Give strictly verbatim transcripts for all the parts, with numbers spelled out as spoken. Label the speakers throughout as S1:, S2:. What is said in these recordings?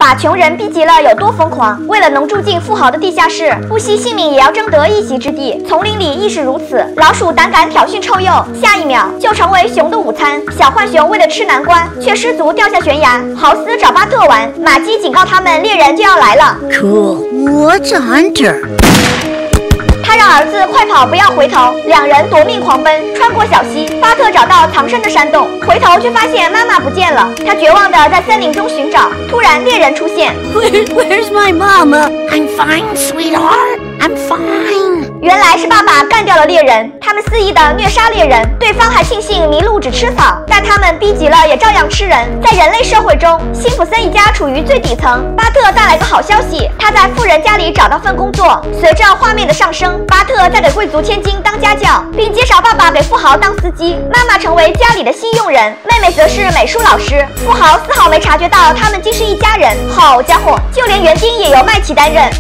S1: 把穷人逼急了有多疯狂？为了能住进富豪的地下室，不惜性命也要争得一席之地。丛林里亦是如此，老鼠胆敢挑衅臭鼬，下一秒就成为熊的午餐。小浣熊为了吃南瓜，却失足掉下悬崖。豪斯找巴特玩，玛姬警告他们猎人就要来了。
S2: Cool, what's a hunter?
S1: 他让儿子快跑，不要回头。两人夺命狂奔，穿过小溪。巴特找到藏身的山洞，回头却发现妈妈不见了。他绝望地在森林中寻找。突然，猎人出现。
S2: Where, where's my mama? I'm fine, sweetheart. I'm fine.
S1: 原来是爸爸干掉了猎人。他们肆意地虐杀猎人，对方还庆幸麋鹿只吃草，但他们逼急了也照样吃人。在人类社会中，辛普森一家处于最底层。巴特带来个好消息，他在富人家里找到份工作。随着画面的上升，巴特在给贵族千金当家教，并介绍爸爸给富豪当司机，妈妈成为家里的新佣人，妹妹则是美术老师。富豪丝毫没察觉到他们竟是一家人。好家伙，就连园丁也由麦琪担任。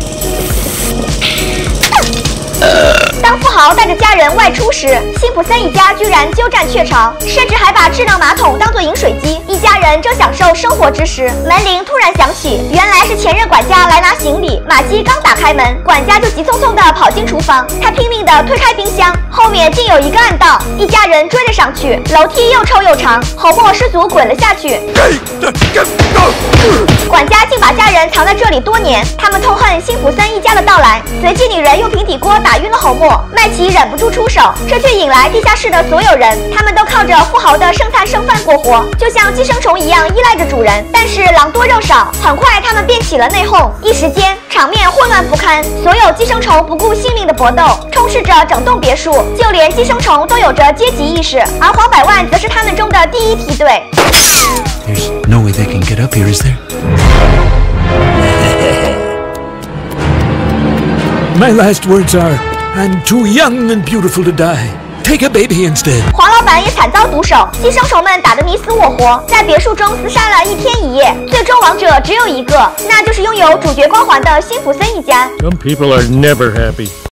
S1: 当富豪带着家人外出时，辛普森一家居然鸠占鹊巢，甚至还把智能马桶当作饮水机。一家人正享受生活之时，门铃突然响起，原来是前任管家来拿行李。玛姬刚打开门，管家就急匆匆地跑进厨房，他拼命地推开冰箱，后面竟有一个暗道，一家人追了上去，楼梯又臭又长，侯默失足滚了下去。管家竟把家人藏在这里多年，他们痛恨辛普森一家的到来。随即女人用平底锅打晕了侯默，麦琪忍不住出手，这却引来地下室的所有人，他们都靠着富豪的剩菜剩饭过活，就像寄生虫一样依赖着主人。但是狼多肉少，很快他们便起了内讧，一时间场面混乱不堪，所有寄生虫不顾性命的搏斗，充斥着整栋别墅，就连寄生虫都有着阶级意识，而黄百万则是他们中的第一梯队。
S3: There's no way they can get up here, is there? My last words are, I'm too young and beautiful to die. Take a baby instead.
S1: 黄老板也惨遭毒手，寄生虫们打得你死我活，在别墅中厮杀了一天一夜，最终王者只有一个，那就是拥有主角光环的辛普森一家。
S4: Some people are never happy.